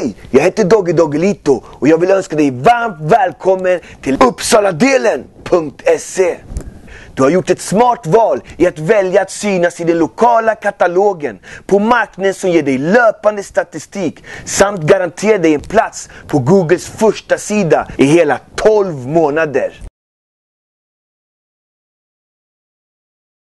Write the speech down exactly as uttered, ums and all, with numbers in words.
Hej, jag heter Doggy Doggelito och jag vill önska dig varmt välkommen till Uppsaladelen punkt se. Du har gjort ett smart val i att välja att synas i den lokala katalogen på marknaden som ger dig löpande statistik samt garanterar dig en plats på Googles första sida i hela tolv månader.